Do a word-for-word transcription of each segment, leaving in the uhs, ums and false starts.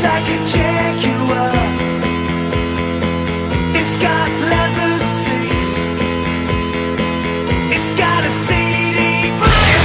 Looks like a Jaguar. It's got leather seats. It's got a C D player.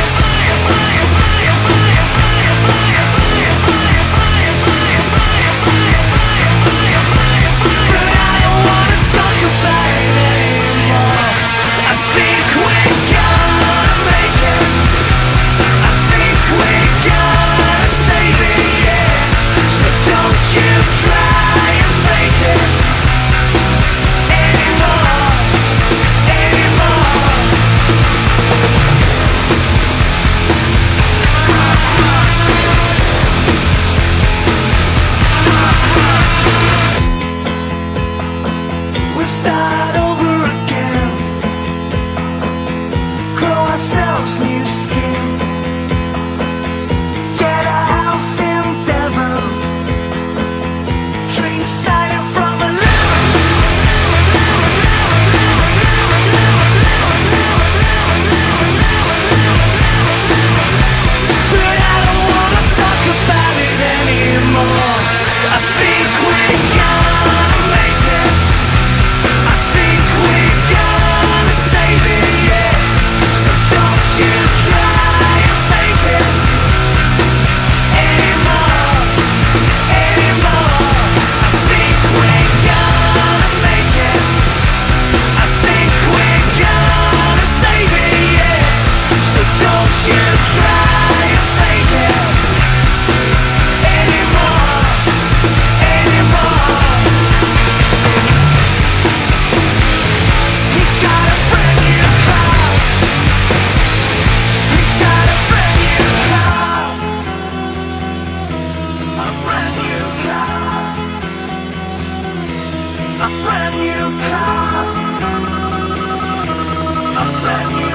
But I don't wanna talk about it anymore. I think we're gonna make it. I think we're gonna save it, yeah. So don't you try and fake it anymore, anymore. We'll start over again, grow ourselves new skin, get a house in Devon, drink cider from a lemon. But I don't wanna talk about it anymore. I think we're gonna make it. I think we're gonna save it, yeah. So don't you try and fake it anymore, anymore. I think we're gonna make it. I think we're gonna save it, yeah. So don't you try and fake it anymore, anymore. He's got a brand new car. He's got a brand new car. A brand new car. A brand new car. A brand new